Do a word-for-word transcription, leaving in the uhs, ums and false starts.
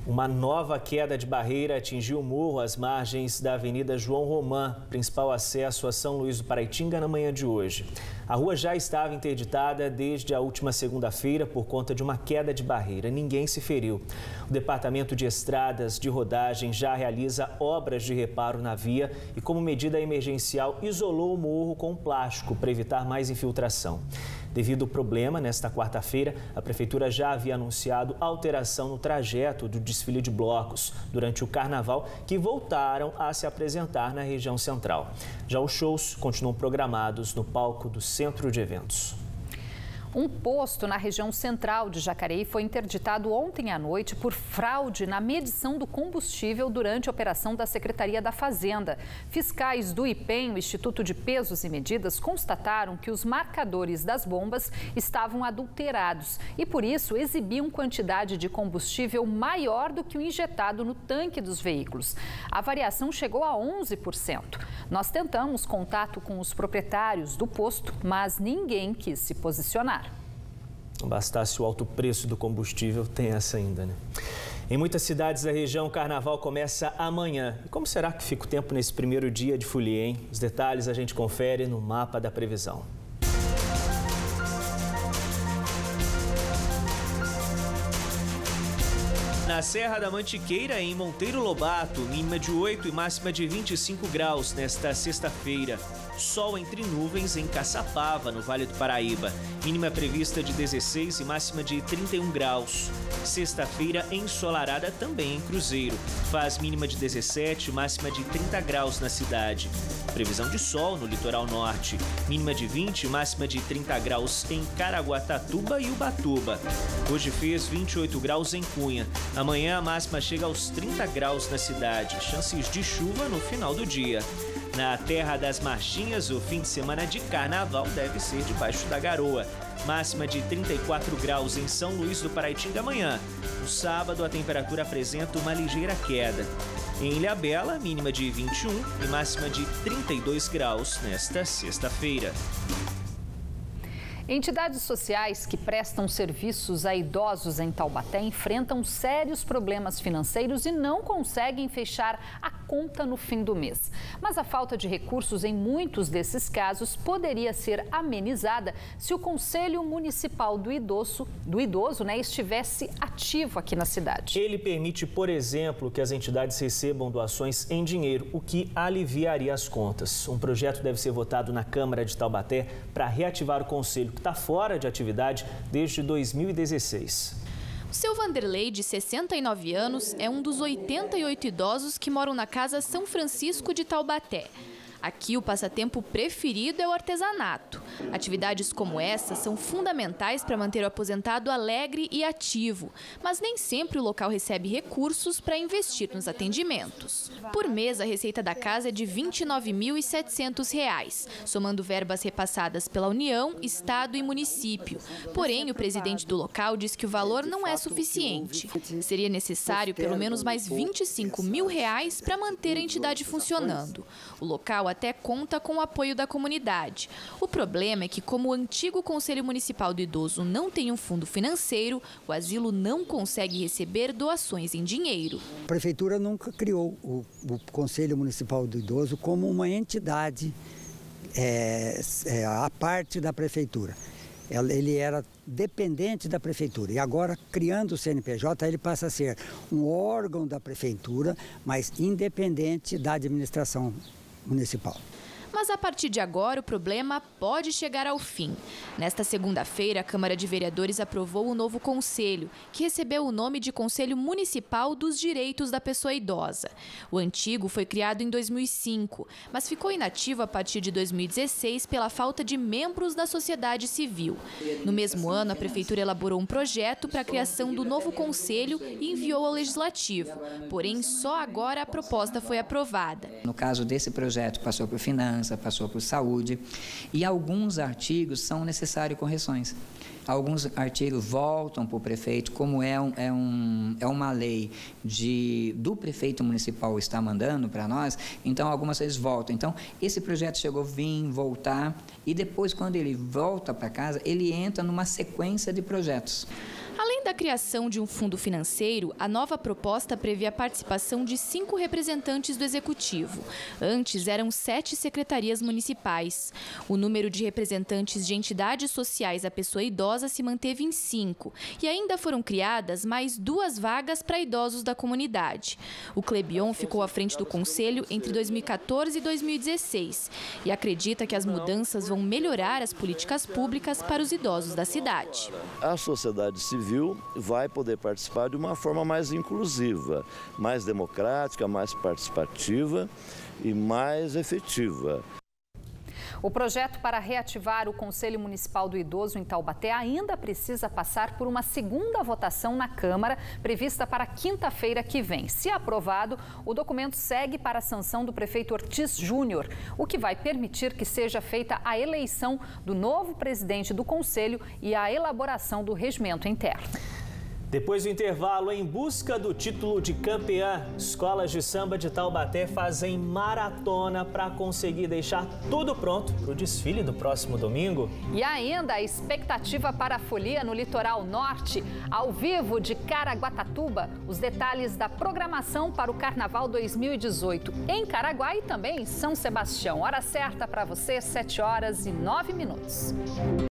Uma nova queda de barreira atingiu o morro às margens da Avenida João Romã, principal acesso a São Luís do Paraitinga, na manhã de hoje. A rua já estava interditada desde a última segunda-feira por conta de uma queda de barreira. Ninguém se feriu. O Departamento de Estradas de Rodagem já realiza obras de reparo na via e, como medida emergencial, isolou o morro com plástico para evitar mais infiltração. Devido ao problema, nesta quarta-feira, a Prefeitura já havia anunciado alteração no trajeto do desfile de blocos durante o Carnaval, que voltaram a se apresentar na região central. Já os shows continuam programados no palco do Centro de Eventos. Um posto na região central de Jacareí foi interditado ontem à noite por fraude na medição do combustível durante a operação da Secretaria da Fazenda. Fiscais do I P E M, o Instituto de Pesos e Medidas, constataram que os marcadores das bombas estavam adulterados e, por isso, exibiam quantidade de combustível maior do que o injetado no tanque dos veículos. A variação chegou a onze por cento. Nós tentamos contato com os proprietários do posto, mas ninguém quis se posicionar. Não bastasse o alto preço do combustível, tem essa ainda, né? Em muitas cidades da região, o Carnaval começa amanhã. E como será que fica o tempo nesse primeiro dia de folia, hein? Os detalhes a gente confere no mapa da previsão. Na Serra da Mantiqueira, em Monteiro Lobato, mínima de oito e máxima de vinte e cinco graus nesta sexta-feira. Sol entre nuvens em Caçapava, no Vale do Paraíba. Mínima prevista de dezesseis e máxima de trinta e um graus. Sexta-feira ensolarada também em Cruzeiro. Faz mínima de dezessete e máxima de trinta graus na cidade. Previsão de sol no litoral norte. Mínima de vinte e máxima de trinta graus em Caraguatatuba e Ubatuba. Hoje fez vinte e oito graus em Cunha. Amanhã a máxima chega aos trinta graus na cidade. Chances de chuva no final do dia. Na Terra das Marchinhas, o fim de semana de Carnaval deve ser debaixo da garoa. Máxima de trinta e quatro graus em São Luís do Paraitinga amanhã. No sábado, a temperatura apresenta uma ligeira queda. Em Ilhabela, mínima de vinte e um e máxima de trinta e dois graus nesta sexta-feira. Entidades sociais que prestam serviços a idosos em Taubaté enfrentam sérios problemas financeiros e não conseguem fechar a conta no fim do mês. Mas a falta de recursos em muitos desses casos poderia ser amenizada se o Conselho Municipal do Idoso, do idoso né, estivesse ativo aqui na cidade. Ele permite, por exemplo, que as entidades recebam doações em dinheiro, o que aliviaria as contas. Um projeto deve ser votado na Câmara de Taubaté para reativar o Conselho, que está fora de atividade desde dois mil e dezesseis. O seu Vanderlei, de sessenta e nove anos, é um dos oitenta e oito idosos que moram na Casa São Francisco de Taubaté. Aqui, o passatempo preferido é o artesanato. Atividades como essa são fundamentais para manter o aposentado alegre e ativo, mas nem sempre o local recebe recursos para investir nos atendimentos. Por mês, a receita da casa é de vinte e nove mil e setecentos reais, somando verbas repassadas pela União, Estado e município. Porém, o presidente do local diz que o valor não é suficiente. Seria necessário pelo menos mais vinte e cinco mil reais para manter a entidade funcionando. O local até conta com o apoio da comunidade. O problema é que, como o antigo Conselho Municipal do Idoso não tem um fundo financeiro, o asilo não consegue receber doações em dinheiro. A Prefeitura nunca criou o, o Conselho Municipal do Idoso como uma entidade é, é, à parte da Prefeitura. Ele era dependente da Prefeitura e agora, criando o C N P J, ele passa a ser um órgão da Prefeitura, mas independente da administração municipal. Mas a partir de agora o problema pode chegar ao fim. Nesta segunda-feira, a Câmara de Vereadores aprovou o novo conselho, que recebeu o nome de Conselho Municipal dos Direitos da Pessoa Idosa. O antigo foi criado em dois mil e cinco, mas ficou inativo a partir de dois mil e dezesseis pela falta de membros da sociedade civil. No mesmo ano, a Prefeitura elaborou um projeto para a criação do novo conselho e enviou ao Legislativo. Porém, só agora a proposta foi aprovada. No caso desse projeto, passou por Finanças, passou por Saúde, e alguns artigos são necessários correções. Alguns artigos voltam para o prefeito, como é, um, é, um, é uma lei de, do prefeito municipal está mandando para nós, então algumas vezes voltam. Então, esse projeto chegou a vir, voltar, e depois, quando ele volta para casa, ele entra numa sequência de projetos. Além da criação de um fundo financeiro, a nova proposta prevê a participação de cinco representantes do Executivo. Antes, eram sete secretarias municipais. O número de representantes de entidades sociais à pessoa idosa se manteve em cinco. E ainda foram criadas mais duas vagas para idosos da comunidade. O Clebion ficou à frente do Conselho entre dois mil e quatorze e dois mil e dezesseis e acredita que as mudanças vão melhorar as políticas públicas para os idosos da cidade. A sociedade civil vai poder participar de uma forma mais inclusiva, mais democrática, mais participativa e mais efetiva. O projeto para reativar o Conselho Municipal do Idoso em Taubaté ainda precisa passar por uma segunda votação na Câmara, prevista para quinta-feira que vem. Se aprovado, o documento segue para a sanção do prefeito Ortiz Júnior, o que vai permitir que seja feita a eleição do novo presidente do Conselho e a elaboração do regimento interno. Depois do intervalo, em busca do título de campeã, escolas de samba de Taubaté fazem maratona para conseguir deixar tudo pronto para o desfile do próximo domingo. E ainda a expectativa para a folia no litoral norte, ao vivo de Caraguatatuba, os detalhes da programação para o Carnaval dois mil e dezoito em Caraguá e também em São Sebastião. Hora certa para você, sete horas e nove minutos.